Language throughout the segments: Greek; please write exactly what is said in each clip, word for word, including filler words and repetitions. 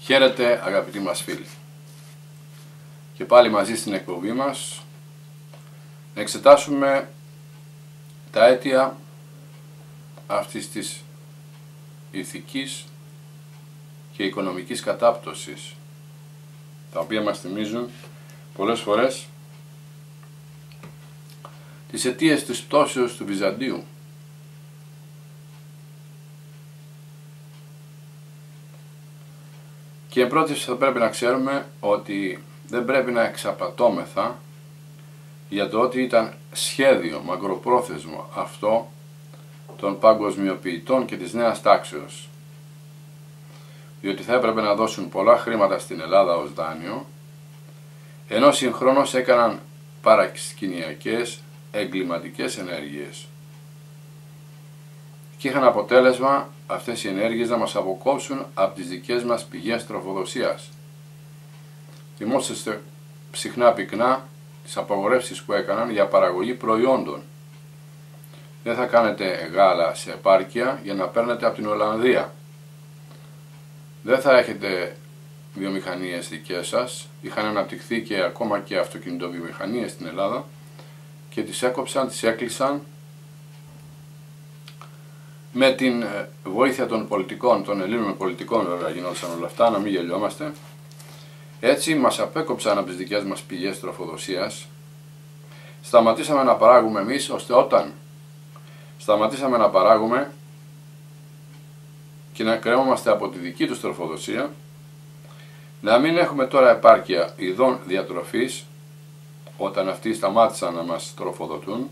Χαίρετε αγαπητοί μας φίλοι, και πάλι μαζί στην εκπομπή μας να εξετάσουμε τα αίτια αυτής της ηθικής και οικονομικής κατάπτωσης, τα οποία μας θυμίζουν πολλές φορές τις αιτίες της πτώσεως του Βυζαντίου. Και εν πρώτης θα πρέπει να ξέρουμε ότι δεν πρέπει να εξαπατώμεθα για το ότι ήταν σχέδιο μακροπρόθεσμο αυτό των παγκοσμιοποιητών και της νέας τάξεως, διότι θα έπρεπε να δώσουν πολλά χρήματα στην Ελλάδα ως δάνειο, ενώ συγχρόνως έκαναν παρασκηνιακές εγκληματικές ενέργειες και είχαν αποτέλεσμα αυτές οι ενέργειες να μας αποκόψουν από τις δικές μας πηγές τροφοδοσίας. Θυμόσαστε συχνά πυκνά τις απαγορεύσεις που έκαναν για παραγωγή προϊόντων. Δεν θα κάνετε γάλα σε επάρκεια για να παίρνετε από την Ολλανδία. Δεν θα έχετε βιομηχανίες δικές σας. Είχαν αναπτυχθεί και ακόμα και αυτοκινητοβιομηχανίες στην Ελλάδα και τις έκοψαν, τις έκλεισαν με την βοήθεια των πολιτικών, των Ελλήνων πολιτικών βέβαια γινόντουσαν όλα αυτά, να μην γελιόμαστε. Έτσι μας απέκοψαν από τις δικές μας πηγές τροφοδοσίας. Σταματήσαμε να παράγουμε εμείς, ώστε όταν σταματήσαμε να παράγουμε και να κρέμομαστε από τη δική τους τροφοδοσία, να μην έχουμε τώρα επάρκεια ειδών διατροφής, όταν αυτοί σταμάτησαν να μας τροφοδοτούν,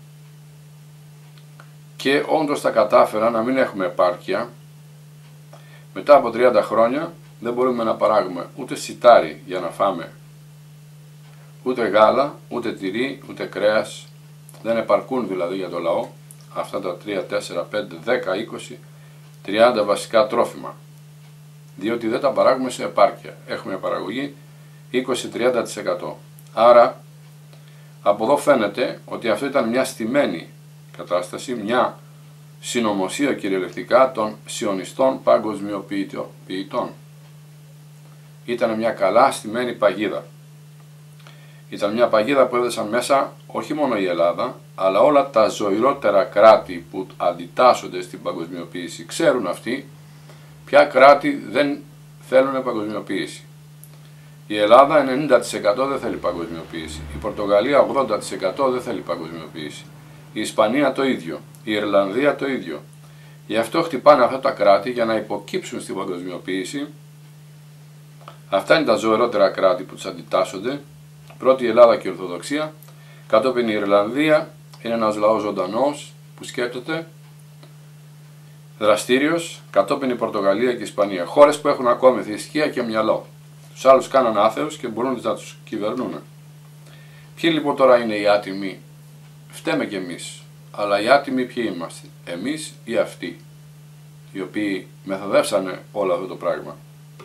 και όντως τα κατάφεραν να μην έχουμε επάρκεια. Μετά από τριάντα χρόνια δεν μπορούμε να παράγουμε ούτε σιτάρι για να φάμε, ούτε γάλα, ούτε τυρί, ούτε κρέας. Δεν επαρκούν δηλαδή για το λαό αυτά τα τρία, τέσσερα, πέντε, δέκα, είκοσι, τριάντα βασικά τρόφιμα, διότι δεν τα παράγουμε σε επάρκεια. Έχουμε παραγωγή είκοσι με τριάντα τοις εκατό. Άρα από εδώ φαίνεται ότι αυτό ήταν μια στημένη κατάσταση, μια συνωμοσία κυριολεκτικά των σιωνιστών παγκοσμιοποιητών. Ήταν μια καλά στημένη παγίδα. Ήταν μια παγίδα που έδεσαν μέσα όχι μόνο η Ελλάδα, αλλά όλα τα ζωηρότερα κράτη που αντιτάσσονται στην παγκοσμιοποίηση. Ξέρουν αυτοί ποια κράτη δεν θέλουν παγκοσμιοποίηση. Η Ελλάδα ενενήντα τοις εκατό δεν θέλει παγκοσμιοποίηση. Η Πορτογαλία ογδόντα τοις εκατό δεν θέλει παγκοσμιοποίηση. Η Ισπανία το ίδιο. Η Ιρλανδία το ίδιο. Γι' αυτό χτυπάνε αυτά τα κράτη για να υποκύψουν στην παγκοσμιοποίηση. Αυτά είναι τα ζωηρότερα κράτη που τους αντιτάσσονται. Πρώτη η Ελλάδα και η Ορθοδοξία. Κατόπιν η Ιρλανδία είναι ένας λαός ζωντανός που σκέπτεται, δραστήριος. Κατόπιν η Πορτογαλία και η Ισπανία. Χώρες που έχουν ακόμη θρησκεία και μυαλό. Τους άλλους κάναν άθεους και μπορούν να τους κυβερνούν. Ποιοι λοιπόν τώρα είναι οι άτιμοι? Φταίμε κι εμείς. Αλλά οι άτιμοι ποιοι είμαστε? Εμείς ή αυτοί, οι οποίοι μεθοδεύσανε όλο αυτό το πράγμα?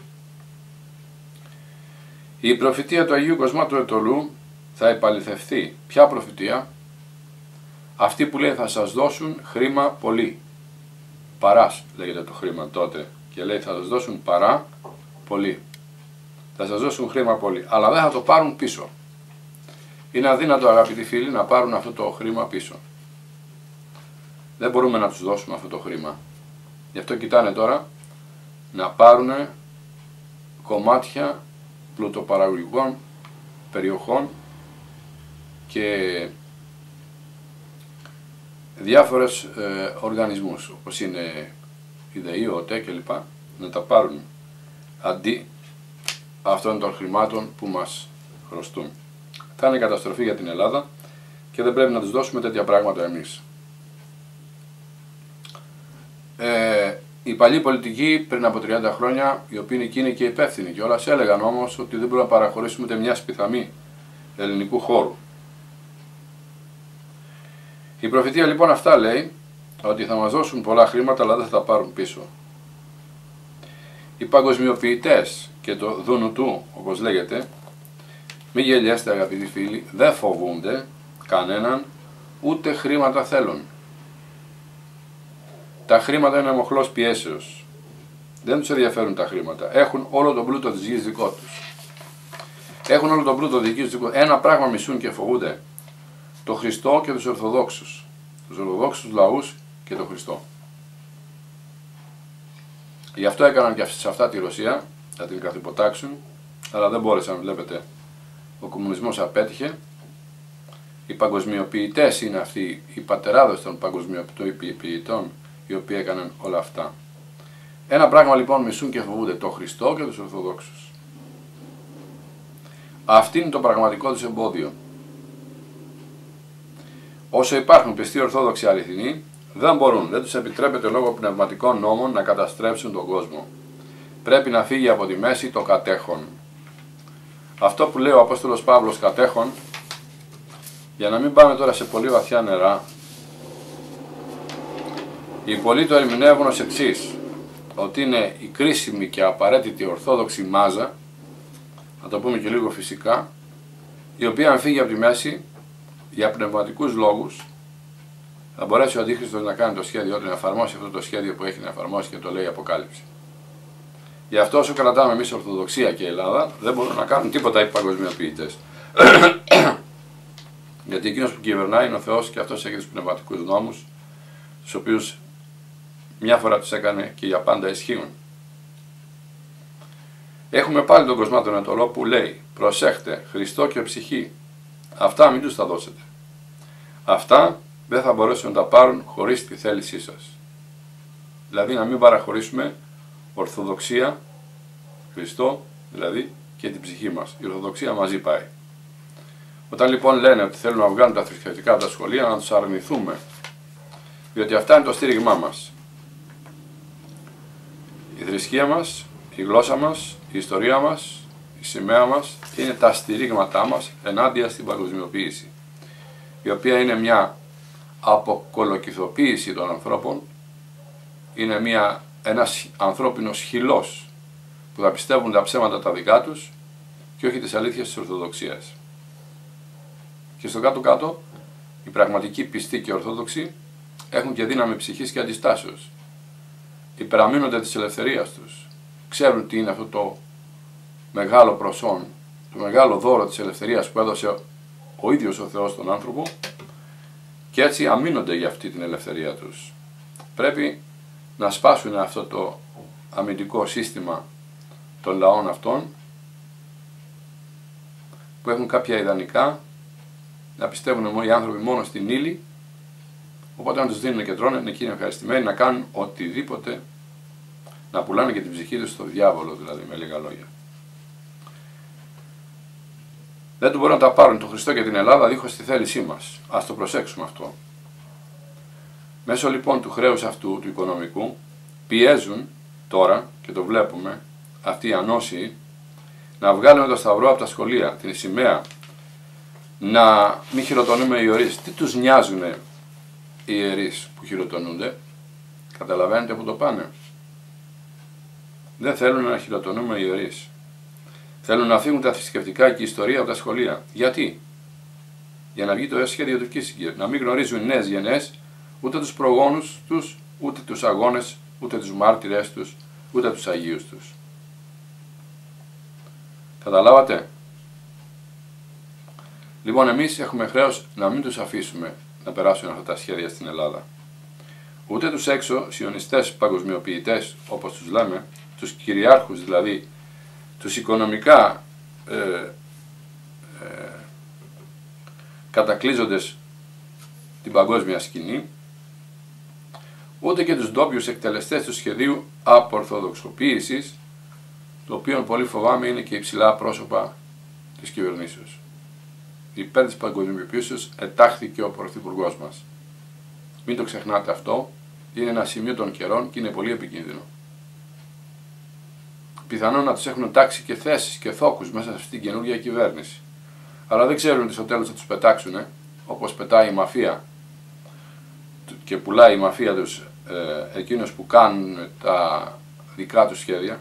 Η προφητεία του Αγίου Κοσμάτου Ετωλού θα επαληθευτεί. Ποια προφητεία? Αυτή που λέει θα σας δώσουν χρήμα πολύ. Παράς λέγεται το χρήμα τότε, και λέει θα σας δώσουν παρά πολύ. Θα σας δώσουν χρήμα πολύ, αλλά δεν θα το πάρουν πίσω. Είναι αδύνατο αγαπητοί φίλοι να πάρουν αυτό το χρήμα πίσω. Δεν μπορούμε να τους δώσουμε αυτό το χρήμα. Γι' αυτό κοιτάνε τώρα να πάρουν κομμάτια πλουτοπαραγωγικών περιοχών και διάφορες ε, οργανισμούς, όπως είναι η ΔΕΗ, ο ΟΤΕ κλπ. Να τα πάρουν αντί αυτών των χρημάτων που μας χρωστούν. Θα είναι καταστροφή για την Ελλάδα και δεν πρέπει να τους δώσουμε τέτοια πράγματα εμείς. Ε, οι παλιοί πολιτικοί πριν από τριάντα χρόνια, οι οποίοι είναι εκείνοι και υπεύθυνοι κιόλας, έλεγαν όμως ότι δεν μπορούμε να παραχωρήσουμε ούτε μια σπιθαμή ελληνικού χώρου. Η προφητεία λοιπόν αυτά λέει, ότι θα μας δώσουν πολλά χρήματα αλλά δεν θα τα πάρουν πίσω. Οι παγκοσμιοποιητές και το δουνουτού, όπως λέγεται, μη γελιέστε αγαπητοί φίλοι, δεν φοβούνται κανέναν, ούτε χρήματα θέλουν. Τα χρήματα είναι μοχλός πιέσεως. Δεν τους ενδιαφέρουν τα χρήματα. Έχουν όλο τον πλούτο της γης δικό τους. Έχουν όλο τον πλούτο της γης δικό τους. Ένα πράγμα μισούν και φοβούνται. Το Χριστό και τους Ορθοδόξους. Τους Ορθοδόξους λαούς και τον Χριστό. Γι' αυτό έκαναν και σε αυτά τη Ρωσία, να την καθυποτάξουν, αλλά δεν μπόρεσαν, βλέπετε. Ο κομμουνισμός απέτυχε. Οι παγκοσμιοποιητές είναι αυτοί, οι πατεράδες των παγκοσμιοποιητών, οι οποίοι έκαναν όλα αυτά. Ένα πράγμα λοιπόν μισούν και φοβούνται, το Χριστό και τους Ορθοδόξους. Αυτή είναι το πραγματικό τους εμπόδιο. Όσο υπάρχουν πιστοί Ορθόδοξοι αληθινοί, δεν μπορούν, δεν τους επιτρέπεται λόγω πνευματικών νόμων να καταστρέψουν τον κόσμο. Πρέπει να φύγει από τη μέση το κατέχον. Αυτό που λέει ο Απόστολος Παύλος κατέχον, για να μην πάμε τώρα σε πολύ βαθιά νερά, οι πολλοί το ερμηνεύουν ως εξής, ότι είναι η κρίσιμη και απαραίτητη ορθόδοξη μάζα, να το πούμε και λίγο φυσικά, η οποία αν φύγει από τη μέση, για πνευματικούς λόγους, θα μπορέσει ο Αντίχριστος να κάνει το σχέδιό του, να εφαρμόσει αυτό το σχέδιο που έχει να εφαρμόσει και το λέει η Αποκάλυψη. Γι' αυτό όσο κρατάμε εμείς Ορθοδοξία και Ελλάδα, δεν μπορούν να κάνουν τίποτα οι παγκοσμιοποιητές. Γιατί εκείνος που κυβερνάει είναι ο Θεός και αυτός έχει τους πνευματικούς νόμους, τους οποίους μια φορά τους έκανε και για πάντα ισχύουν. Έχουμε πάλι τον Κοσμάτων Ανατολό που λέει, προσέχτε, Χριστό και ψυχή, αυτά μην τους τα δώσετε. Αυτά δεν θα μπορέσουν να τα πάρουν χωρίς τη θέλησή σας. Δηλαδή να μην παραχωρήσουμε Ορθοδοξία, Χριστό, δηλαδή και την ψυχή μας. Η Ορθοδοξία μαζί πάει. Όταν λοιπόν λένε ότι θέλουν να βγάλουν τα θρησκευτικά από τα σχολεία, να τους αρνηθούμε. Διότι αυτά είναι το στήριγμά μας. Η θρησκεία μας, η γλώσσα μας, η ιστορία μας, η σημαία μας είναι τα στηρίγματά μας ενάντια στην παγκοσμιοποίηση, η οποία είναι μια αποκολοκυθοποίηση των ανθρώπων, είναι μια, ένας ανθρώπινος χυλός που θα πιστεύουν τα ψέματα τα δικά τους και όχι τις αλήθειες της Ορθοδοξίας. Και στο κάτω-κάτω, οι πραγματικοί πιστοί και Ορθόδοξοι έχουν και δύναμη ψυχής και αντιστάσεως. Υπεραμείνονται της ελευθερίας τους. Ξέρουν τι είναι αυτό το μεγάλο προσόν, το μεγάλο δώρο της ελευθερίας που έδωσε ο ίδιος ο Θεός στον άνθρωπο και έτσι αμήνονται για αυτή την ελευθερία τους. Πρέπει να σπάσουν αυτό το αμυντικό σύστημα των λαών αυτών που έχουν κάποια ιδανικά να πιστεύουν οι άνθρωποι μόνο στην ύλη, οπότε αν τους δίνουν και τρώνε είναι εκείνοι ευχαριστημένοι να κάνουν οτιδήποτε, να πουλάνε και την ψυχή τους στο διάβολο, δηλαδή με λίγα λόγια. Δεν του μπορούν να τα πάρουν το Χριστό και την Ελλάδα δίχως τη θέλησή μας. Ας το προσέξουμε αυτό. Μέσω λοιπόν του χρέους αυτού, του οικονομικού, πιέζουν τώρα, και το βλέπουμε, αυτοί οι ανώσιοι, να βγάλουμε το σταυρό από τα σχολεία, την σημαία, να μην χειροτονούμε οι ιερείς. Τι τους νοιάζουν οι ιερείς που χειροτονούνται, καταλαβαίνετε που το πάνε. Δεν θέλουν να χειροτονούμε οι ιερείς. Θέλουν να φύγουν τα θρησκευτικά και η ιστορία από τα σχολεία. Γιατί? Για να βγει το σχέδιο του Κίσιγκερ. Να μην γνωρίζουν νέες γενναίες ούτε τους προγόνους τους, ούτε τους αγώνες, ούτε τους μάρτυρες τους, ούτε τους Αγίους τους. Καταλάβατε? Λοιπόν, εμείς έχουμε χρέος να μην τους αφήσουμε να περάσουν αυτά τα σχέδια στην Ελλάδα. Ούτε τους έξω σιωνιστές παγκοσμιοποιητές, όπως τους λέμε, τους κυριάρχους δηλαδή, τους οικονομικά ε, ε, κατακλείζοντες την παγκόσμια σκηνή, ούτε και τους ντόπιους εκτελεστές του σχεδίου απορθοδοξοποίησης, το οποίο πολύ φοβάμαι είναι και υψηλά πρόσωπα της κυβερνήσεως. Υπέρ της παγκοσμιοποίησης ετάχθηκε ο Πρωθυπουργός μας. Μην το ξεχνάτε αυτό, είναι ένα σημείο των καιρών και είναι πολύ επικίνδυνο. Πιθανόν να τους έχουν τάξει και θέσεις και θόκους μέσα σε αυτήν την καινούργια κυβέρνηση. Αλλά δεν ξέρουν ότι στο τέλος θα τους πετάξουν, όπως πετάει η μαφία και πουλάει η μαφία τους ε, εκείνους που κάνουν τα δικά τους σχέδια.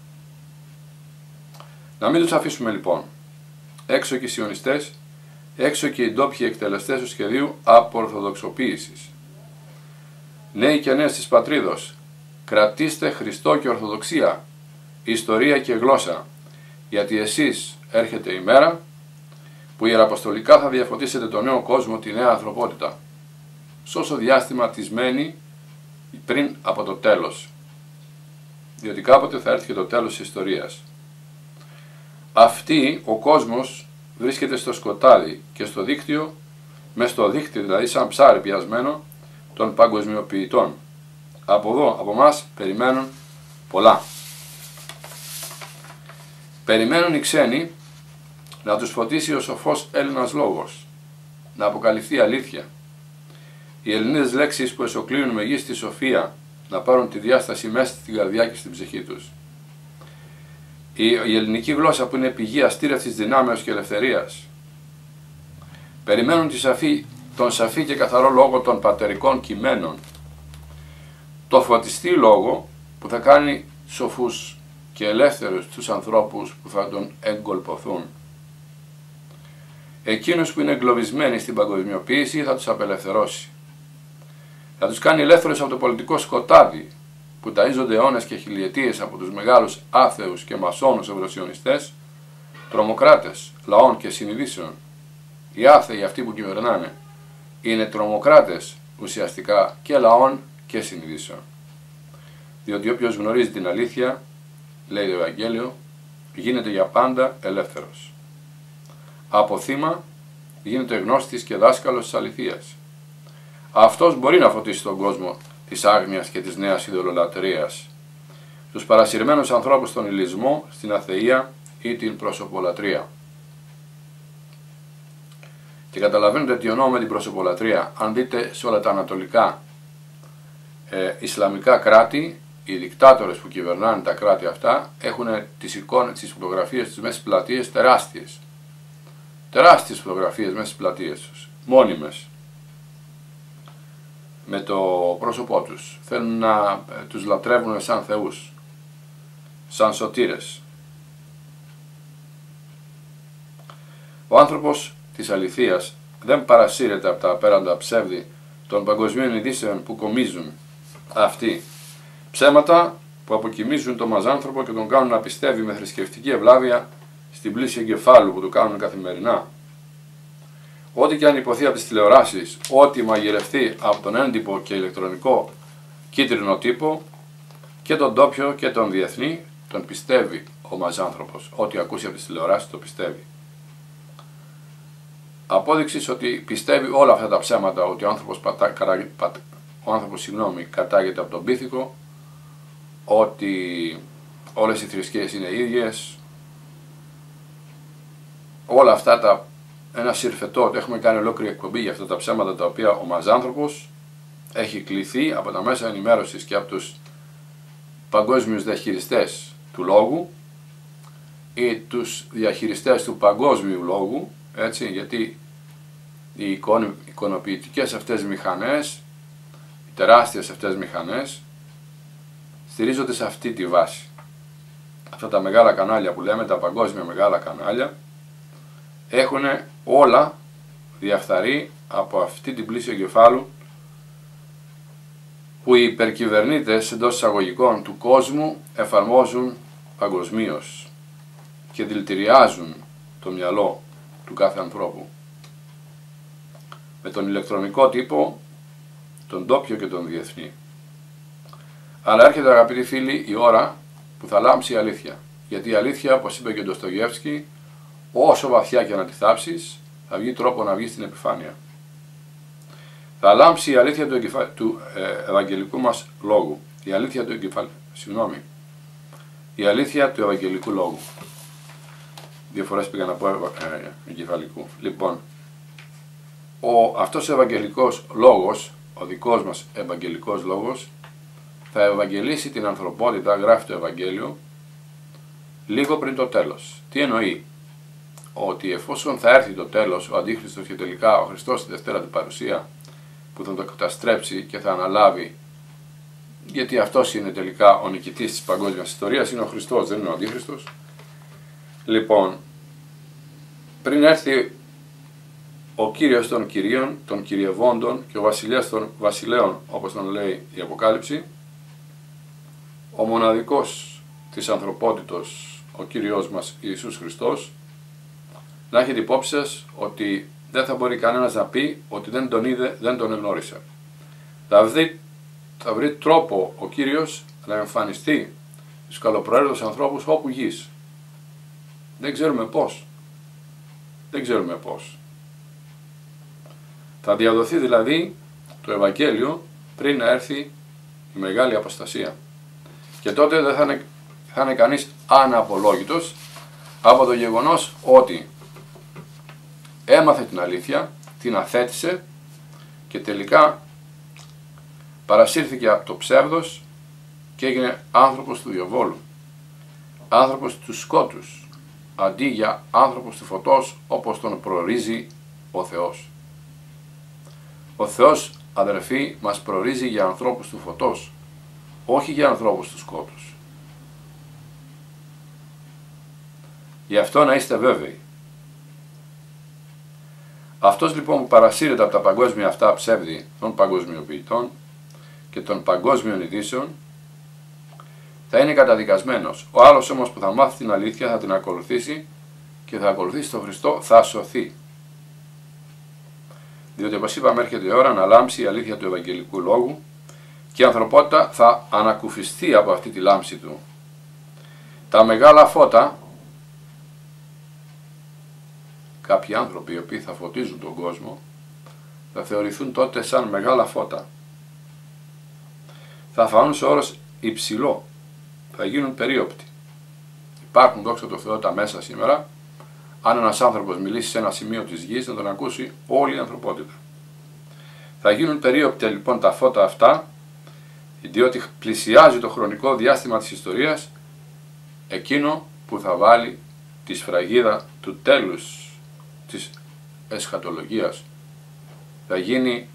Να μην τους αφήσουμε λοιπόν έξω και οι σιωνιστές, έξω και οι ντόπιοι εκτελεστές του σχεδίου απορθοδοξοποίησης. Νέοι και νέες της πατρίδος, κρατήστε Χριστό και Ορθοδοξία, ιστορία και γλώσσα, γιατί εσείς έρχεται η μέρα που ιεραποστολικά θα διαφωτίσετε τον νέο κόσμο, τη νέα ανθρωπότητα, σ' όσο διάστημα της μένει πριν από το τέλος, διότι κάποτε θα έρθει και το τέλος της ιστορίας. Αυτή ο κόσμος βρίσκεται στο σκοτάδι και στο δίκτυο, μες στο δίκτυο δηλαδή σαν ψάρι πιασμένο των παγκοσμιοποιητών. Από εδώ, από μας περιμένουν πολλά. Περιμένουν οι ξένοι να τους φωτίσει ο σοφός Έλληνας λόγος, να αποκαλυφθεί αλήθεια. Οι Ελληνίδες λέξεις που εσωκλείουν μεγίστη σοφία να πάρουν τη διάσταση μέσα στην καρδιά και στην ψυχή τους. Η, η ελληνική γλώσσα που είναι πηγή αστήρευτης δυνάμεως και ελευθερίας. Περιμένουν τη σαφή, τον σαφή και καθαρό λόγο των πατερικών κειμένων. Το φωτιστή λόγο που θα κάνει σοφούς και ελεύθερους τους ανθρώπους που θα τον εγκολποθούν. Εκείνους που είναι εγκλωβισμένοι στην παγκοσμιοποίηση θα τους απελευθερώσει. Θα τους κάνει ελεύθερους από το πολιτικό σκοτάδι που ταΐζονται αιώνες και χιλιετίες από τους μεγάλους άθεους και μασόνους ευρωσιονιστές, τρομοκράτες λαών και συνειδήσεων. Οι άθεοι αυτοί που κυβερνάνε είναι τρομοκράτες ουσιαστικά και λαών και συνειδήσεων. Διότι όποιος γνωρίζει την αλήθεια, λέει το Ευαγγέλιο, γίνεται για πάντα ελεύθερος. Από θύμα γίνεται γνώστης και δάσκαλος της αληθείας. Αυτός μπορεί να φωτίσει τον κόσμο της άγνοιας και της νέας ειδωλολατρείας, τους παρασυρμένους ανθρώπους στον ηλισμό, στην αθεία ή την προσωπολατρεία. Και καταλαβαίνετε τι εννοώ με την προσωπολατρεία. Αν δείτε σε όλα τα ανατολικά ε, Ισλαμικά κράτη, οι δικτάτορες που κυβερνάνε τα κράτη αυτά έχουν τις εικόνες, τις φωτογραφίες τους μέσα στις πλατείες τεράστιες. Τεράστιες φωτογραφίες μέσα στις πλατείες τους, μόνιμες, με το πρόσωπό τους. Θέλουν να τους λατρεύουν σαν θεούς, σαν σωτήρες. Ο άνθρωπος της αληθείας δεν παρασύρεται από τα απέραντα ψεύδι των παγκοσμίων ειδήσεων που κομίζουν αυτοί. Ψέματα που αποκοιμίζουν τον μαζάνθρωπο και τον κάνουν να πιστεύει με θρησκευτική ευλάβεια στην πλήση εγκεφάλου που του κάνουν καθημερινά. Ό,τι και αν υποθεί από τις τηλεοράσεις, ό,τι μαγειρευτεί από τον έντυπο και ηλεκτρονικό κίτρινο τύπο, και τον ντόπιο και τον διεθνή, τον πιστεύει ο μαζάνθρωπος. Ό,τι ακούσει από τις τηλεοράσεις το πιστεύει. Απόδειξη ότι πιστεύει όλα αυτά τα ψέματα, ότι ο άνθρωπος, πατά, καρα, πατά, ο άνθρωπος συγγνώμη, κατάγεται από τον πίθηκο, ότι όλες οι θρησκείες είναι ίδιες, όλα αυτά τα ένα συρφετό, έχουμε κάνει ολόκληρη εκπομπή για αυτά τα ψέματα τα οποία ο μαζάνθρωπος έχει κληθεί από τα μέσα ενημέρωσης και από τους παγκόσμιους διαχειριστές του λόγου ή τους διαχειριστές του παγκόσμιου λόγου, έτσι, γιατί οι εικονοποιητικές αυτές μηχανές, οι τεράστιες αυτές μηχανές στηρίζονται σε αυτή τη βάση. Αυτά τα μεγάλα κανάλια που λέμε, τα παγκόσμια μεγάλα κανάλια, έχουν όλα διαφθαρεί από αυτή την πλήση εγκεφάλου που οι υπερκυβερνήτες εντός εισαγωγικών του κόσμου εφαρμόζουν παγκοσμίως και δηλητηριάζουν το μυαλό του κάθε ανθρώπου με τον ηλεκτρονικό τύπο, τον ντόπιο και τον διεθνή. Αλλά έρχεται, αγαπητοί φίλοι, η ώρα που θα λάμψει η αλήθεια. Γιατί η αλήθεια, όπως είπε και ο Ντοστογεύσκι, όσο βαθιά και να τη θάψεις, θα βγει τρόπο να βγει στην επιφάνεια. Θα λάμψει η αλήθεια του, εγκεφα... του ε, Ευαγγελικού μας λόγου. Η αλήθεια του εγκεφαλ... Συγγνώμη. Η αλήθεια του Ευαγγελικού λόγου. Δύο φορές πήγα να πω ε, εγκεφαλικού. Λοιπόν, ο, αυτός ο Ευαγγελικός λόγος, ο δικός μας Ευαγγελικός λόγος, θα ευαγγελίσει την ανθρωπότητα, γράφει το Ευαγγέλιο, λίγο πριν το τέλος. Τι εννοεί? Ότι εφόσον θα έρθει το τέλος, ο Αντίχριστος και τελικά ο Χριστός στη Δευτέρα του παρουσία, που θα το καταστρέψει και θα αναλάβει, γιατί αυτός είναι τελικά ο νικητής της παγκόσμιας ιστορίας, είναι ο Χριστός, δεν είναι ο Αντίχριστος. Λοιπόν, πριν έρθει ο Κύριος των Κυρίων, των Κυριευόντων και ο Βασιλιάς των Βασιλέων, όπως τον λέει η Αποκάλυψη, ο μοναδικός της ανθρωπότητος, ο Κύριος μας Ιησούς Χριστός, να έχετε υπόψη σας ότι δεν θα μπορεί κανένας να πει ότι δεν τον είδε, δεν τον εγνώρισε. Θα βρει, θα βρει τρόπο ο Κύριος να εμφανιστεί στους καλοπροαίρετους ανθρώπους όπου γης. Δεν ξέρουμε πώς. Δεν ξέρουμε πώς. Θα διαδοθεί δηλαδή το Ευαγγέλιο πριν να έρθει η μεγάλη αποστασία. Και τότε δεν θα είναι, θα είναι κανείς αναπολόγητος από το γεγονός ότι έμαθε την αλήθεια, την αθέτησε και τελικά παρασύρθηκε από το ψεύδος και έγινε άνθρωπος του διαβόλου, άνθρωπος του σκότους, αντί για άνθρωπος του φωτός όπως τον προορίζει ο Θεός. Ο Θεός, αδερφοί, μας προορίζει για ανθρώπους του φωτός, όχι για ανθρώπους του σκότους. Γι' αυτό να είστε βέβαιοι. Αυτός λοιπόν που παρασύρεται από τα παγκόσμια αυτά ψεύδη των παγκοσμιοποιητών και των παγκόσμιων ειδήσεων θα είναι καταδικασμένος. Ο άλλος όμως που θα μάθει την αλήθεια θα την ακολουθήσει και θα ακολουθήσει τον Χριστό, θα σωθεί. Διότι όπως είπαμε έρχεται η ώρα να λάμψει η αλήθεια του Ευαγγελικού Λόγου και η ανθρωπότητα θα ανακουφιστεί από αυτή τη λάμψη του. Τα μεγάλα φώτα, κάποιοι άνθρωποι οι οποίοι θα φωτίζουν τον κόσμο, θα θεωρηθούν τότε σαν μεγάλα φώτα. Θα φανούν σε όρος υψηλό, θα γίνουν περίοπτοι. Υπάρχουν, δόξα τω Θεώ, τα μέσα σήμερα, αν ένας άνθρωπος μιλήσει σε ένα σημείο της γης, να τον ακούσει όλη η ανθρωπότητα. Θα γίνουν περίοπτοι λοιπόν τα φώτα αυτά, διότι πλησιάζει το χρονικό διάστημα της ιστορίας, εκείνο που θα βάλει τη σφραγίδα του τέλους της εσχατολογίας. Θα γίνει,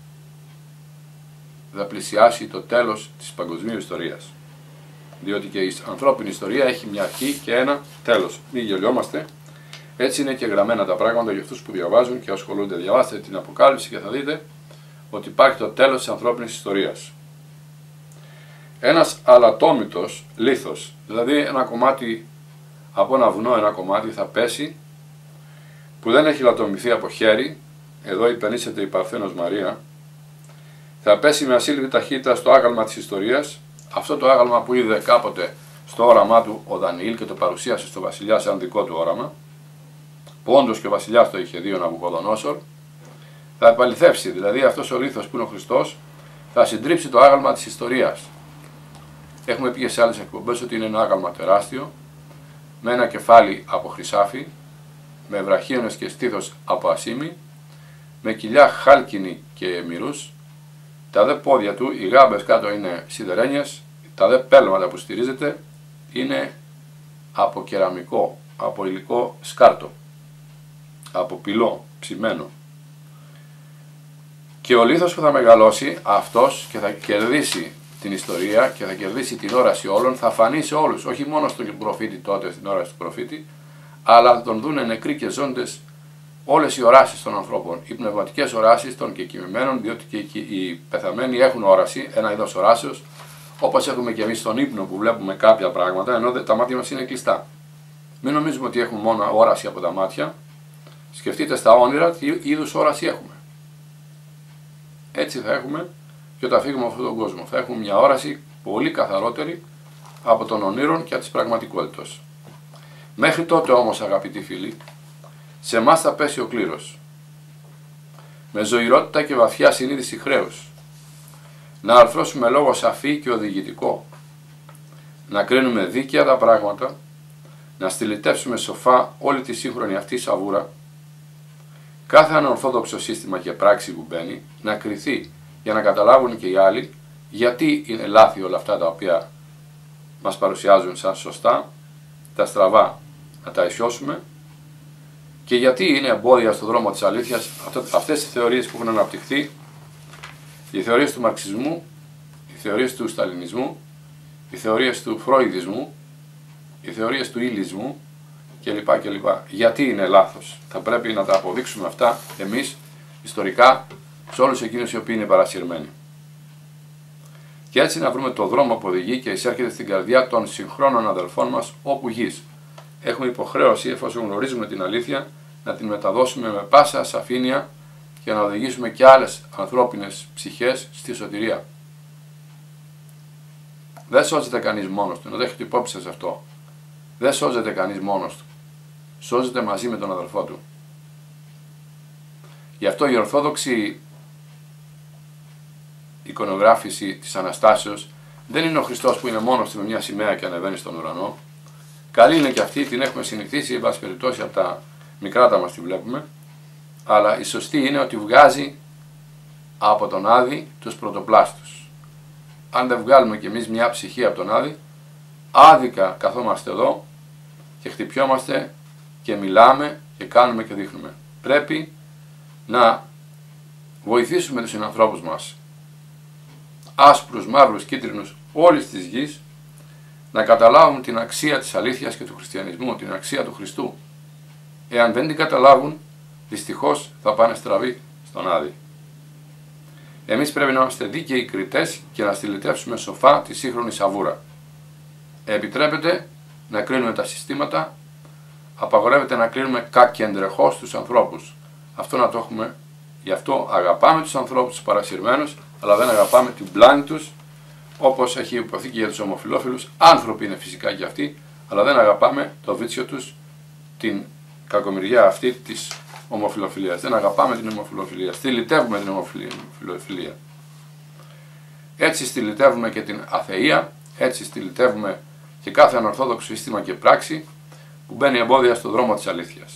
θα πλησιάσει το τέλος της παγκοσμίου ιστορίας. Διότι και η ανθρώπινη ιστορία έχει μια αρχή και ένα τέλος. Μην γελιόμαστε. Έτσι είναι και γραμμένα τα πράγματα για αυτούς που διαβάζουν και ασχολούνται. Διαβάστε την Αποκάλυψη και θα δείτε ότι υπάρχει το τέλος της ανθρώπινης ιστορίας. Ένας αλατόμητος λίθος, δηλαδή ένα κομμάτι από ένα βουνό, ένα κομμάτι θα πέσει που δεν έχει λατομηθεί από χέρι, εδώ υπενήσεται η Παρθένος Μαρία, θα πέσει με ασύλληπτη ταχύτητα στο άγαλμα της ιστορίας, αυτό το άγαλμα που είδε κάποτε στο όραμά του ο Δανιήλ και το παρουσίασε στο βασιλιά σαν δικό του όραμα, που όντως και ο βασιλιάς το είχε δει ο Ναβουχοδονόσορ, θα επαληθεύσει, δηλαδή αυτός ο λίθος που είναι ο Χριστός θα συντρίψει το άγαλμα της ιστορίας. Έχουμε πει σε άλλες εκπομπές ότι είναι ένα άγαλμα τεράστιο, με ένα κεφάλι από χρυσάφι, με βραχίονες και στήθος από ασήμι, με κοιλιά χάλκινη και μυρούς, τα δε πόδια του, οι γάμπες κάτω είναι σιδερένιες, τα δε πέλματα που στηρίζεται είναι από κεραμικό, από υλικό σκάρτο, από πυλό, ψημένο. Και ο λίθος που θα μεγαλώσει αυτός και θα κερδίσει την ιστορία και θα κερδίσει την όραση όλων, θα φανεί σε όλους, όχι μόνο στον προφήτη τότε, στην όραση του προφήτη, αλλά θα τον δούνε νεκροί και ζώντες όλες οι οράσεις των ανθρώπων, οι πνευματικές οράσεις των κεκοιμημένων, διότι και οι πεθαμένοι έχουν όραση, ένα είδος οράσεως, όπως έχουμε και εμείς στον ύπνο που βλέπουμε κάποια πράγματα, ενώ τα μάτια μας είναι κλειστά. Μην νομίζουμε ότι έχουμε μόνο όραση από τα μάτια, σκεφτείτε στα όνειρα τι είδους όραση έχουμε. Έτσι θα έχουμε και όταν φύγουμε από αυτόν τον κόσμο. Θα έχουμε μια όραση πολύ καθαρότερη από των ονείρων και από της πραγματικότητας. Μέχρι τότε όμως, αγαπητοί φίλοι, σε εμάς θα πέσει ο κλήρος. Με ζωηρότητα και βαθιά συνείδηση χρέους. Να αρθρώσουμε λόγο σαφή και οδηγητικό. Να κρίνουμε δίκαια τα πράγματα. Να στυλιτεύσουμε σοφά όλη τη σύγχρονη αυτή σαβούρα. Κάθε ανορθόδοξο σύστημα και πράξη που μπαίνει να κριθεί για να καταλάβουν και οι άλλοι γιατί είναι λάθη όλα αυτά τα οποία μας παρουσιάζουν σαν σωστά, τα στραβά να τα αισιώσουμε και γιατί είναι εμπόδια στον δρόμο της αλήθειας αυτές οι θεωρίες που έχουν αναπτυχθεί, οι θεωρίες του μαρξισμού, οι θεωρίες του σταλινισμού, οι θεωρίες του φρόιδισμού, οι θεωρίες του ήλισμού κλπ. κλπ. Γιατί είναι λάθος. Θα πρέπει να τα αποδείξουμε αυτά εμείς ιστορικά σε όλους εκείνους οι οποίοι είναι παρασυρμένοι. και έτσι να βρούμε το δρόμο που οδηγεί και εισέρχεται στην καρδιά των συγχρόνων αδελφών μας όπου γης. Έχουμε υποχρέωση, εφόσον γνωρίζουμε την αλήθεια, να την μεταδώσουμε με πάσα σαφήνεια και να οδηγήσουμε και άλλες ανθρώπινες ψυχές στη σωτηρία. Δεν σώζεται κανείς μόνος του, να το έχετε υπόψη σας αυτό. Δεν σώζεται κανείς μόνος του. Σώζεται μαζί με τον αδελφό του. Γι' αυτό η ορθόδοξη εικονογράφηση της Αναστάσεως δεν είναι ο Χριστός που είναι μόνος του με μια σημαία και ανεβαίνει στον ουρανό. Καλή είναι και αυτή, την έχουμε συνηθίσει, εν πάση περιπτώσει από τα μικρά τα μας τη βλέπουμε, αλλά η σωστή είναι ότι βγάζει από τον Άδη τους πρωτοπλάστους. Αν δεν βγάλουμε κι εμείς μια ψυχή από τον Άδη, άδικα καθόμαστε εδώ και χτυπιόμαστε και μιλάμε και κάνουμε και δείχνουμε. Πρέπει να βοηθήσουμε τους συνανθρώπους μας, άσπρους, μαύρους, κίτρινους, όλης της γης, να καταλάβουν την αξία της αλήθειας και του χριστιανισμού, την αξία του Χριστού. Εάν δεν την καταλάβουν, δυστυχώς θα πάνε στραβοί στον Άδη. Εμείς πρέπει να είμαστε δίκαιοι κριτές και να στυλιτεύσουμε σοφά τη σύγχρονη σαβούρα. Επιτρέπεται να κρίνουμε τα συστήματα, απαγορεύεται να κρίνουμε κακεντρεχώς τους ανθρώπους. Αυτό να το έχουμε, γι' αυτό αγαπάμε τους ανθρώπους τους παρασυρμένους, αλλά δεν αγαπάμε την πλάνη τους, όπως έχει υποθεί και για τους ομοφυλόφιλους. Άνθρωποι είναι φυσικά και αυτοί, αλλά δεν αγαπάμε το βίτσιο τους, την κακομοιριά αυτή της ομοφυλοφιλίας. Δεν αγαπάμε την ομοφυλοφιλία. Στυλιτεύουμε την ομοφυλοφιλία. Έτσι στυλιτεύουμε και την αθεία, έτσι στυλιτεύουμε και κάθε ανορθόδοξο σύστημα και πράξη που μπαίνει εμπόδια στον δρόμο της αλήθειας.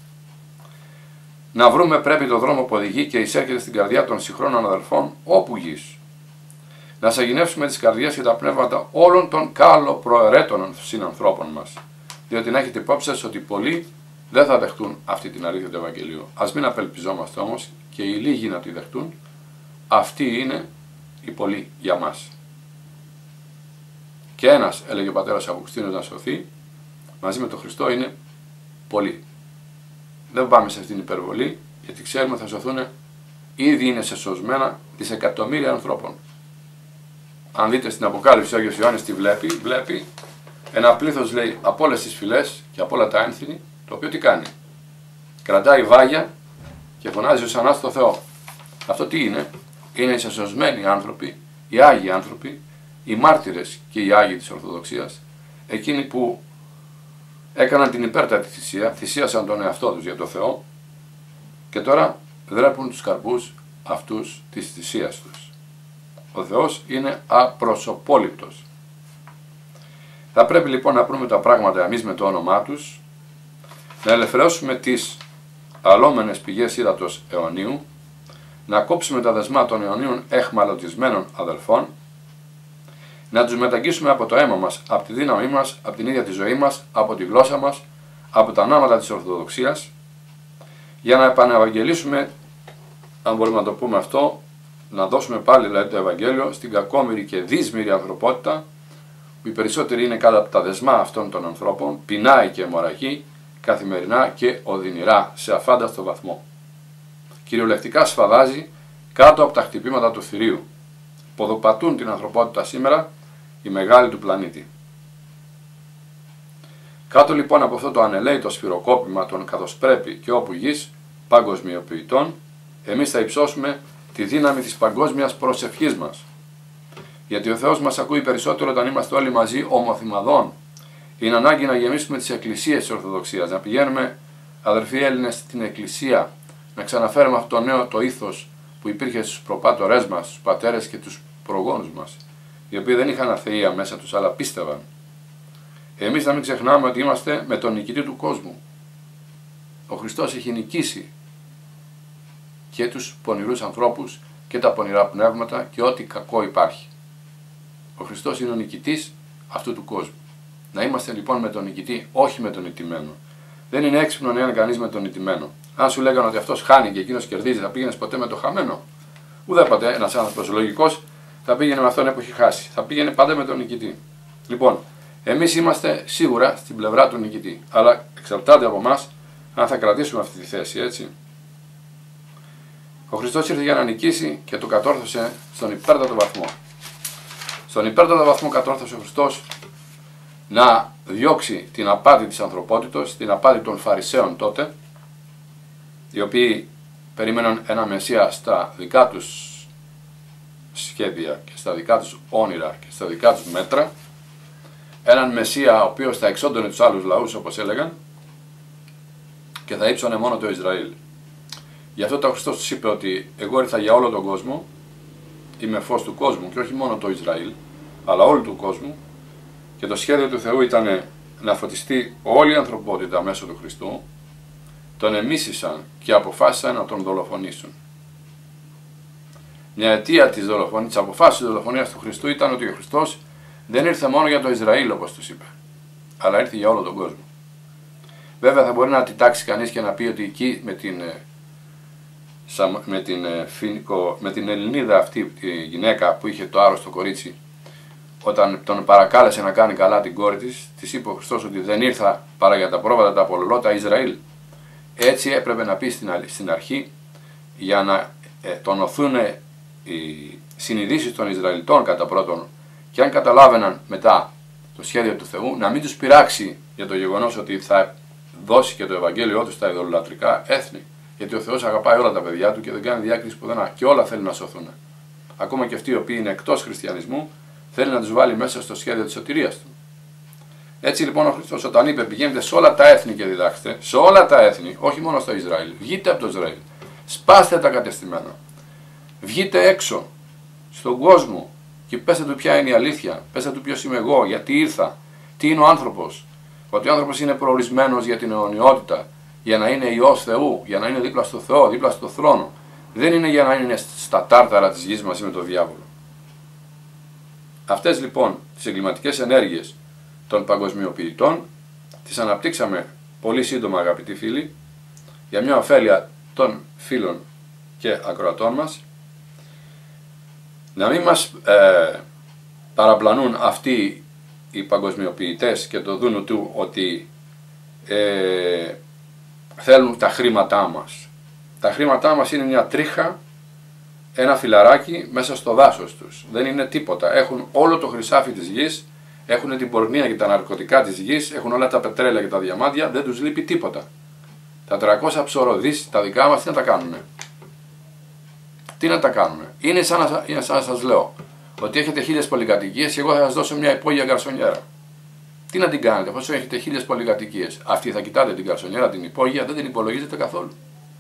Να βρούμε πρέπει το δρόμο που οδηγεί και εισέρχεται στην καρδιά των συγχρόνων αδελφών όπου γης. Να σαγηνεύσουμε τις καρδιές και τα πνεύματα όλων των καλοπροαιρέτων συνανθρώπων μας. Διότι να έχετε υπόψη σας ότι πολλοί δεν θα δεχτούν αυτή την αλήθεια του Ευαγγελίου. Ας μην απελπιζόμαστε όμως και οι λίγοι να τη δεχτούν. Αυτοί είναι οι πολλοί για μας. Και ένας, έλεγε ο πατέρας Αυγουστίνος, να σωθεί, μαζί με τον Χριστό είναι πολλοί. Δεν πάμε σε αυτήν την υπερβολή, γιατί ξέρουμε θα σωθούν, ήδη είναι σε σωσμένα δισεκατομμύρια ανθρώπων. Αν δείτε στην Αποκάλυψη, ο Άγιος Ιωάννης τι βλέπει, βλέπει ένα πλήθος, λέει, από όλες τις φυλές και από όλα τα ένθυνη, το οποίο τι κάνει? Κρατάει βάγια και φωνάζει οσανά στο Θεό. Αυτό τι είναι? Είναι οι σωσμένοι άνθρωποι, οι Άγιοι άνθρωποι, οι μάρτυρες και οι Άγιοι της Ορθοδοξίας, εκείνοι που έκαναν την υπέρτατη θυσία, θυσίασαν τον εαυτό τους για το Θεό και τώρα δρέπουν τους καρπούς αυτούς της θυσίας τους. Ο Θεός είναι απροσωπόληπτος. Θα πρέπει λοιπόν να βρούμε τα πράγματα εμείς με το όνομά τους, να ελευθερώσουμε τις αλόμενες πηγές ύδατος αιωνίου, να κόψουμε τα δεσμά των αιωνίων εχμαλωτισμένων αδελφών, να τους μεταγγίσουμε από το αίμα μας, από τη δύναμή μας, από την ίδια τη ζωή μας, από τη γλώσσα μας, από τα νάματα της Ορθοδοξίας, για να επανευαγγελίσουμε, αν μπορούμε να το πούμε αυτό, να δώσουμε πάλι δηλαδή το Ευαγγέλιο στην κακόμοιρη και δύσμηρη ανθρωπότητα, που οι περισσότεροι είναι κάτω από τα δεσμά αυτών των ανθρώπων, πεινάει και αιμορραγεί καθημερινά και οδυνηρά σε αφάνταστο βαθμό. Κυριολεκτικά σφαδάζει κάτω από τα χτυπήματα του θηρίου. Ποδοπατούν την ανθρωπότητα σήμερα οι μεγάλοι του πλανήτη. Κάτω λοιπόν από αυτό το ανελαίητο σφυροκόπημα των καθώς πρέπει και όπου γης παγκοσμιοποιητών, εμείς θα υψώσουμε τη δύναμη της παγκόσμιας προσευχής μας. Γιατί ο Θεός μας ακούει περισσότερο όταν είμαστε όλοι μαζί ομοθυμαδών. Είναι ανάγκη να γεμίσουμε τις εκκλησίες της Ορθοδοξίας, να πηγαίνουμε, αδερφοί Έλληνες, στην εκκλησία, να ξαναφέρουμε αυτό το νέο το ήθος που υπήρχε στους προπάτορές μας, στους πατέρες και τους προγόνους μας, οι οποίοι δεν είχαν αθεία μέσα τους, αλλά πίστευαν. Εμείς να μην ξεχνάμε ότι είμαστε με τον νικητή του κόσμου. Ο Χριστός έχει νικήσει και τους πονηρούς ανθρώπους και τα πονηρά πνεύματα και ό,τι κακό υπάρχει. Ο Χριστός είναι ο νικητής αυτού του κόσμου. Να είμαστε λοιπόν με τον νικητή, όχι με τον ηττημένο. Δεν είναι έξυπνο να είναι κανείς με τον ηττημένο. Αν σου λέγανε ότι αυτός χάνει και εκείνος κερδίζει, θα πήγαινες ποτέ με το χαμένο? Ουδέποτε ένας άνθρωπος λογικός θα πήγαινε με αυτόν που έχει χάσει. Θα πήγαινε πάντα με τον νικητή. Λοιπόν, εμείς είμαστε σίγουρα στην πλευρά του νικητή. Αλλά εξαρτάται από εμάς αν θα κρατήσουμε αυτή τη θέση, έτσι. Ο Χριστός ήρθε για να νικήσει και το κατόρθωσε στον υπέρτατο βαθμό. Στον υπέρτατο βαθμό κατόρθωσε ο Χριστός να διώξει την απάτη της ανθρωπότητος, την απάτη των Φαρισαίων τότε, οι οποίοι περίμεναν ένα Μεσσία στα δικά τους σχέδια και στα δικά τους όνειρα και στα δικά τους μέτρα, έναν Μεσσία ο οποίος θα εξόντωνε τους άλλους λαούς, όπως έλεγαν, και θα ύψωνε μόνο το Ισραήλ. Γι' αυτό το Χριστός τους είπε ότι εγώ ήρθα για όλο τον κόσμο, είμαι φως του κόσμου και όχι μόνο το Ισραήλ, αλλά όλου του κόσμου, και το σχέδιο του Θεού ήταν να φωτιστεί όλη η ανθρωπότητα μέσω του Χριστού. Τον εμίσησαν και αποφάσισαν να τον δολοφονήσουν. Μια αιτία της δολοφονίας, της αποφάσης της δολοφονίας του Χριστού ήταν ότι ο Χριστός δεν ήρθε μόνο για το Ισραήλ, όπως τους είπε, αλλά ήρθε για όλο τον κόσμο. Βέβαια θα μπορεί να αντιτάξει κανείς και να πει ότι εκεί με την, με την, με την Ελληνίδα αυτή τη γυναίκα που είχε το άρρωστο κορίτσι, όταν τον παρακάλεσε να κάνει καλά την κόρη της, της είπε ο Χριστός ότι δεν ήρθα παρά για τα πρόβατα τα απολωλώτα Ισραήλ. Έτσι έπρεπε να πει στην αρχή, για να ε, τονωθούν οι συνειδήσεις των Ισραηλιτών κατά πρώτον, και αν καταλάβαιναν μετά το σχέδιο του Θεού, να μην τους πειράξει για το γεγονός ότι θα δώσει και το Ευαγγέλιό του στα ειδωλολατρικά έθνη. Γιατί ο Θεός αγαπάει όλα τα παιδιά του και δεν κάνει διάκριση πουθενά. Και όλα θέλει να σωθούν. Ακόμα και αυτοί οι οποίοι είναι εκτός χριστιανισμού, θέλει να τους βάλει μέσα στο σχέδιο της σωτηρίας του. Έτσι λοιπόν ο Χριστός όταν είπε πηγαίνετε σε όλα τα έθνη και διδάξτε, σε όλα τα έθνη, όχι μόνο στο Ισραήλ, βγείτε από το Ισραήλ, σπάστε τα κατεστημένα, βγείτε έξω στον κόσμο και πέστε του ποια είναι η αλήθεια, πέστε του ποιος είμαι εγώ, γιατί ήρθα, τι είναι ο άνθρωπος, ότι ο άνθρωπος είναι προορισμένος για την αιωνιότητα, για να είναι Υιός Θεού, για να είναι δίπλα στο Θεό, δίπλα στο θρόνο, δεν είναι για να είναι στα τάρταρα της γης μαζί με τον διάβολο. Αυτές λοιπόν τις εγκληματικές ενέργειες των παγκοσμιοποιητών τις αναπτύξαμε πολύ σύντομα, αγαπητοί φίλοι, για μια ωφέλεια των φίλων και ακροατών μας, να μην μας ε, παραπλανούν αυτοί οι παγκοσμιοποιητές και το δούνου του ότι ε, θέλουν τα χρήματά μας. Τα χρήματά μας είναι μια τρίχα, ένα φιλαράκι μέσα στο δάσος τους. Δεν είναι τίποτα. Έχουν όλο το χρυσάφι της γης, έχουν την πορνεία και τα ναρκωτικά της γης, έχουν όλα τα πετρέλαια και τα διαμάντια, δεν τους λείπει τίποτα. Τα τριακόσια ψωροδείς, τα δικά μας, τι να τα κάνουνε. Τι να τα κάνουνε. Είναι σαν να, είναι σαν να σας λέω ότι έχετε χίλιες πολυκατοικίες και εγώ θα σας δώσω μια υπόγεια γκαρσονιέρα. Τι να την κάνετε, εφόσον έχετε χίλιες πολυκατοικίες. Αυτοί θα κοιτάτε την γκαρσονιέρα, την υπόγεια, δεν την υπολογίζετε καθόλου.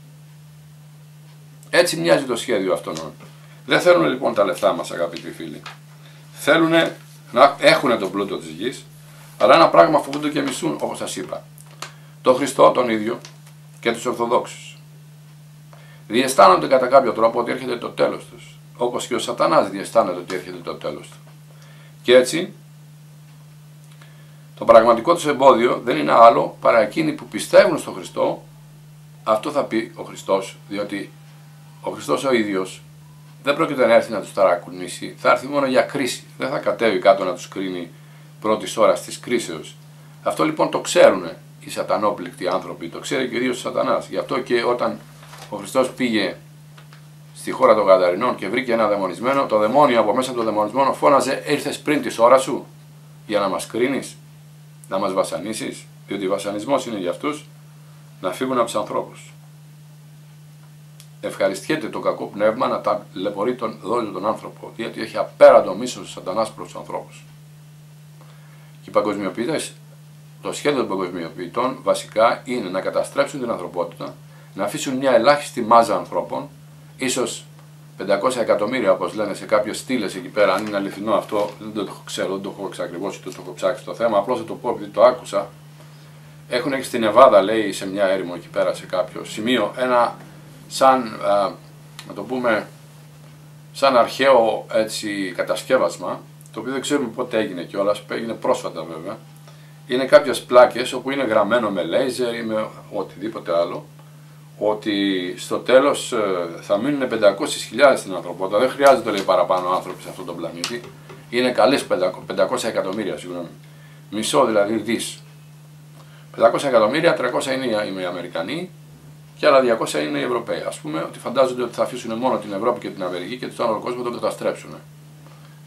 Έτσι μοιάζει το σχέδιο αυτών. Δεν θέλουν λοιπόν τα λεφτά μας, αγαπητοί φίλοι. Θέλουν να έχουν τον πλούτο της γης, αλλά ένα πράγμα φοβούνται και μισούν, όπως σας είπα. Το Χριστό τον ίδιο και τους Ορθοδόξους. Διαισθάνονται κατά κάποιο τρόπο ότι έρχεται το τέλος τους, όπως και ο Σατανάς διαισθάνεται ότι έρχεται το τέλος του. Και έτσι, το πραγματικό τους εμπόδιο δεν είναι άλλο παρά εκείνοι που πιστεύουν στον Χριστό. Αυτό θα πει ο Χριστός, διότι ο Χριστός ο ίδιος δεν πρόκειται να έρθει να τους ταρακουνήσει, θα έρθει μόνο για κρίση. Δεν θα κατέβει κάτω να τους κρίνει πρώτης ώρας της κρίσεως. Αυτό λοιπόν το ξέρουν οι σατανόπληκτοι άνθρωποι, το ξέρει και ο ίδιος ο Σατανάς. Γι' αυτό και όταν ο Χριστός πήγε στη χώρα των Γαδαρινών και βρήκε ένα δαιμονισμένο, το δαιμόνιο από μέσα από το δαιμονισμένο φώναζε: ήρθες πριν της ώρας σου για να μας κρίνεις, να μας βασανίσεις, διότι ο βασανισμός είναι για αυτούς να φύγουν από τους ανθρώπους. Ευχαριστιέται το κακό πνεύμα να ταλαιπωρεί τον δόλιο τον άνθρωπο, γιατί έχει απέραντο μίσος ο Σατανάς προς τους ανθρώπους. Και οι παγκοσμιοποιητές, το σχέδιο των παγκοσμιοποιητών βασικά είναι να καταστρέψουν την ανθρωπότητα, να αφήσουν μια ελάχιστη μάζα ανθρώπων, ίσως πεντακόσια εκατομμύρια όπως λένε σε κάποιες στήλες εκεί πέρα. Αν είναι αληθινό αυτό, δεν το ξέρω, δεν το έχω εξακριβώσει, ούτε το έχω ψάξει το θέμα. Απλώς θα το πω επειδή το άκουσα. Έχουν και στην Νεβάδα, λέει, σε μια έρημο εκεί πέρα, σε κάποιο σημείο, ένα σαν, α, να το πούμε, σαν αρχαίο έτσι, κατασκεύασμα, το οποίο δεν ξέρουμε πότε έγινε κιόλας, έγινε πρόσφατα βέβαια. Είναι κάποιες πλάκες όπου είναι γραμμένο με λέιζερ ή με οτιδήποτε άλλο, ότι στο τέλος θα μείνουν πεντακόσιες χιλιάδες στην ανθρωπότητα. Δεν χρειάζεται, λέει, παραπάνω άνθρωποι σε αυτόν τον πλανήτη. Είναι καλές πεντακόσια εκατομμύρια, συγγνώμη. Μισό δηλαδή δις. πεντακόσια εκατομμύρια, τριακόσια είναι οι Αμερικανοί και άλλα διακόσια είναι οι Ευρωπαίοι. Ας πούμε ότι φαντάζονται ότι θα αφήσουν μόνο την Ευρώπη και την Αμερική και τον άλλο κόσμο τον καταστρέψουν.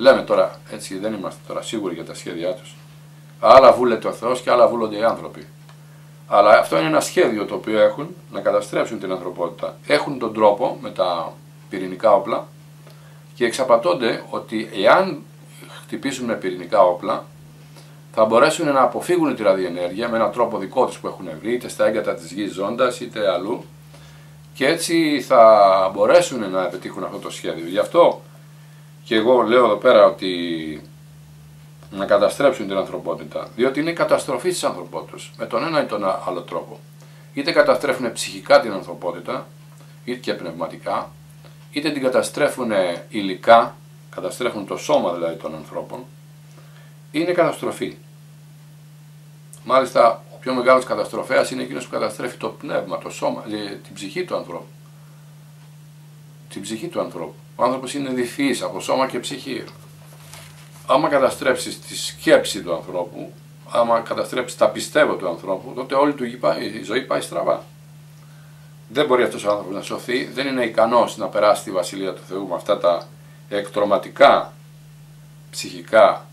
Λέμε τώρα, έτσι δεν είμαστε τώρα σίγουροι για τα σχέδιά τους. Άλλα βούλεται ο Θεός και άλλα βούλονται οι άνθρωποι. Αλλά αυτό είναι ένα σχέδιο το οποίο έχουν να καταστρέψουν την ανθρωπότητα. Έχουν τον τρόπο με τα πυρηνικά όπλα και εξαπατώνται ότι εάν χτυπήσουν με πυρηνικά όπλα θα μπορέσουν να αποφύγουν τη ραδιενέργεια με έναν τρόπο δικό τους που έχουν βρει, είτε στα έγκατα της γης ζώντας είτε αλλού, και έτσι θα μπορέσουν να πετύχουν αυτό το σχέδιο. Γι' αυτό και εγώ λέω εδώ πέρα ότι να καταστρέψουν την ανθρωπότητα, διότι είναι η καταστροφή της ανθρωπότητας με τον ένα ή τον άλλο τρόπο. Είτε καταστρέφουν ψυχικά την ανθρωπότητα, είτε και πνευματικά, είτε την καταστρέφουν υλικά, καταστρέφουν το σώμα δηλαδή των ανθρώπων, είναι καταστροφή. Μάλιστα, ο πιο μεγάλος καταστροφέας είναι εκείνος που καταστρέφει το πνεύμα, το σώμα, την ψυχή του ανθρώπου. Την ψυχή του ανθρώπου. Ο άνθρωπος είναι διφυής από σώμα και ψυχή. Άμα καταστρέψεις τη σκέψη του ανθρώπου, άμα καταστρέψεις τα πιστεύω του ανθρώπου, τότε όλη του η ζωή πάει στραβά. Δεν μπορεί αυτός ο άνθρωπος να σωθεί, δεν είναι ικανός να περάσει τη Βασιλεία του Θεού με αυτά τα εκτρωματικά, ψυχικά,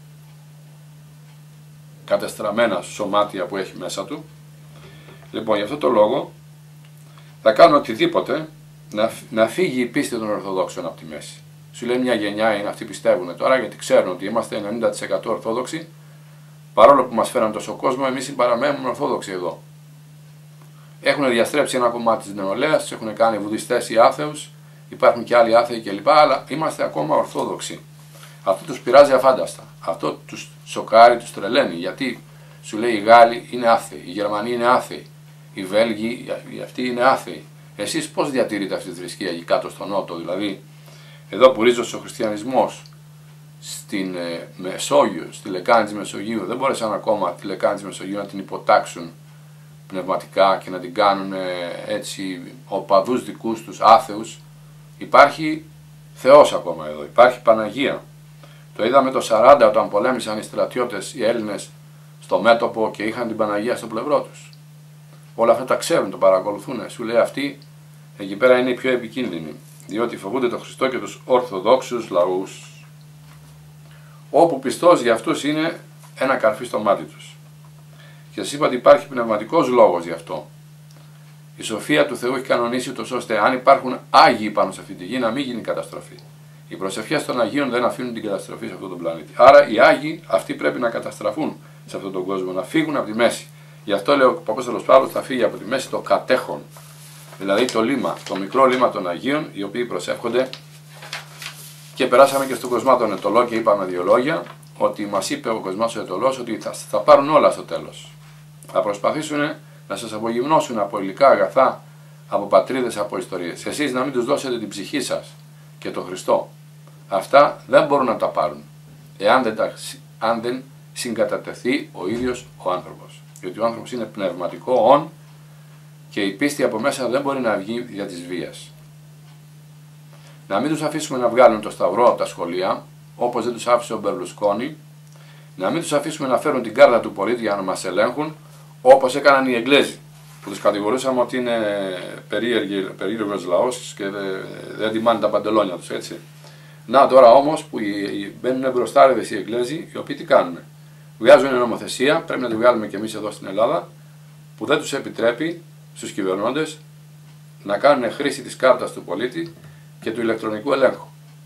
κατεστραμμένα σωμάτια που έχει μέσα του. Λοιπόν, γι' αυτό το λόγο θα κάνουν οτιδήποτε να, να φύγει η πίστη των Ορθοδόξων από τη μέση. Σου λέει μια γενιά είναι αυτοί πιστεύουν τώρα, γιατί ξέρουν ότι είμαστε ενενήντα τοις εκατό Ορθόδοξοι, παρόλο που μας φέραν τόσο κόσμο, εμείς παραμένουμε Ορθόδοξοι εδώ. Έχουν διαστρέψει ένα κομμάτι της νεολαίας, τους έχουν κάνει βουδιστές ή άθεους, υπάρχουν και άλλοι άθεοι κλπ. Αλλά είμαστε ακόμα Ορθόδοξοι. Αυτό τους πειράζει αφάνταστα. Αυτό τους σοκάρει, τους τρελαίνει. Γιατί σου λέει οι Γάλλοι είναι άθεοι, οι Γερμανοί είναι άθεοι, οι Βέλγοι αυτοί είναι άθεοι. Εσείς πώς διατηρείτε αυτή τη θρησκεία εκεί κάτω στο νότο, δηλαδή εδώ που ρίζωσε ο χριστιανισμός στην ε, Μεσόγειο, στη λεκάνη της Μεσογείου, δεν μπόρεσαν ακόμα τη λεκάνη της Μεσογείου να την υποτάξουν πνευματικά και να την κάνουν ε, έτσι οπαδούς δικούς τους, άθεους. Υπάρχει Θεός ακόμα εδώ, υπάρχει Παναγία. Το είδαμε το σαράντα όταν πολέμησαν οι στρατιώτες οι Έλληνες στο μέτωπο και είχαν την Παναγία στο πλευρό τους. Όλα αυτά τα ξέρουν, το παρακολουθούν. Σου λέει αυτοί εκεί πέρα είναι οι πιο επικίνδυνοι, διότι φοβούνται τον Χριστό και τους Ορθοδόξους λαούς. Όπου πιστός για αυτούς είναι ένα καρφί στο μάτι τους. Και σας είπα ότι υπάρχει πνευματικός λόγος γι' αυτό. Η σοφία του Θεού έχει κανονίσει ούτως ώστε αν υπάρχουν Άγιοι πάνω σε αυτή τη γη να μην γίνει καταστροφή. Οι προσευχές των Αγίων δεν αφήνουν την καταστροφή σε αυτόν τον πλανήτη. Άρα οι Άγιοι αυτοί πρέπει να καταστραφούν σε αυτόν τον κόσμο, να φύγουν από τη μέση. Γι' αυτό λέει ο Απόστολος Παύλος θα φύγει από τη μέση το κατέχον. Δηλαδή το λίμα, το μικρό λίμα των Αγίων, οι οποίοι προσεύχονται. Και περάσαμε και στον Κοσμά τον Αιτωλό και είπαμε δύο λόγια, ότι μας είπε ο Κοσμάς ο Αιτωλός ότι θα, θα πάρουν όλα στο τέλος. Θα προσπαθήσουν να σας απογυμνώσουν από υλικά αγαθά, από πατρίδες, από ιστορίες. Εσείς να μην τους δώσετε την ψυχή σας και τον Χριστό. Αυτά δεν μπορούν να τα πάρουν, εάν δεν, τα, αν δεν συγκατατεθεί ο ίδιος ο άνθρωπος. Γιατί ο άνθρωπος είναι πνευματικό όν και η πίστη από μέσα δεν μπορεί να βγει για της βίας. Να μην τους αφήσουμε να βγάλουν το σταυρό από τα σχολεία, όπως δεν τους άφησε ο Μπερλουσκόνη. Να μην τους αφήσουμε να φέρουν την κάρτα του πολίτη για να μας ελέγχουν, όπως έκαναν οι Εγγλέζοι, που τους κατηγορούσαμε ότι είναι περίεργος λαός και δεν τιμάνε τα παντελόνια τους, έτσι. Να τώρα όμως που μπαίνουν μπροστάριδες οι Εγγλέζοι, οι οποίοι τι κάνουν. Βγάζουν νομοθεσία, πρέπει να τη βγάλουμε και εμείς εδώ στην Ελλάδα, που δεν τους επιτρέπει στους κυβερνώντες να κάνουν χρήση της κάρτας του πολίτη και του ηλεκτρονικού ελέγχου.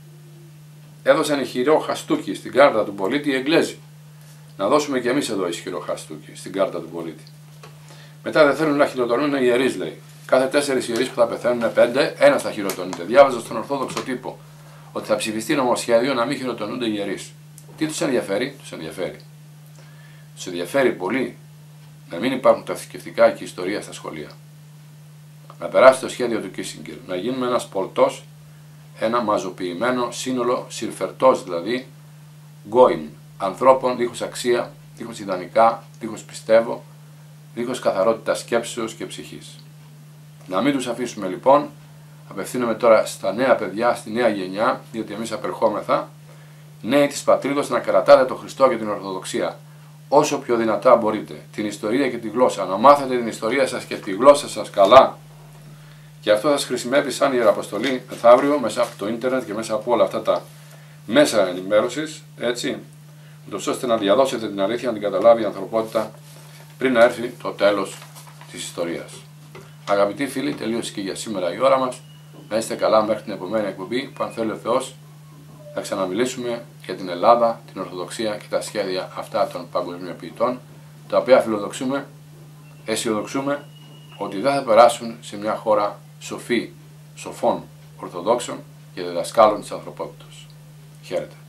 Έδωσαν ισχυρό χαστούκι στην κάρτα του πολίτη οι Εγγλέζοι. Να δώσουμε και εμείς εδώ ισχυρό χαστούκι στην κάρτα του πολίτη. Μετά δεν θέλουν να χειροτονούν οι ιερείς, λέει. Κάθε τέσσερις ιερείς που θα πεθαίνουν, πέντε, ένας θα χειροτονείται. Διάβαζα στον Ορθόδοξο τύπο ότι θα ψηφιστεί νομοσχέδιο να μην χειροτονούνται οι ιερείς. Τι τους ενδιαφέρει, τους ενδιαφέρει. Τους ενδιαφέρει πολύ να μην υπάρχουν τα θρησκευτικά και η ιστορία στα σχολεία. Να περάσει το σχέδιο του Κίσιγκερ, να γίνουμε ένας πολτός, ένα μαζοποιημένο σύνολο συρφερτός δηλαδή, γκόιμ, ανθρώπων δίχως αξία, δίχως ιδανικά, δίχως πιστεύω, δίχως καθαρότητα σκέψεως και ψυχής. Να μην τους αφήσουμε λοιπόν, απευθύνομαι τώρα στα νέα παιδιά, στη νέα γενιά, διότι εμείς απερχόμεθα, νέοι της πατρίδος να κρατάτε τον Χριστό και την Ορθοδοξία. Όσο πιο δυνατά μπορείτε, την ιστορία και τη γλώσσα, να μάθετε την ιστορία σας και τη γλώσσα σας καλά. Και αυτό θα σας χρησιμεύει σαν ιεραποστολή μεθαύριο μέσα από το ίντερνετ και μέσα από όλα αυτά τα μέσα ενημέρωσης, έτσι, ούτως ώστε να διαδώσετε την αλήθεια, να την καταλάβει η ανθρωπότητα πριν να έρθει το τέλος της ιστορίας. Αγαπητοί φίλοι, τελείωσε και για σήμερα η ώρα μας. Να είστε καλά μέχρι την επομένη εκπομπή που, αν θέλει ο Θεός, θα ξαναμιλήσουμε για την Ελλάδα, την Ορθοδοξία και τα σχέδια αυτά των παγκοσμιοποιητών, τα οποία φιλοδοξούμε, αισιοδοξούμε ότι δεν θα περάσουν σε μια χώρα σοφή, σοφών Ορθοδόξων και διδασκάλων της ανθρωπότητας. Χαίρετε.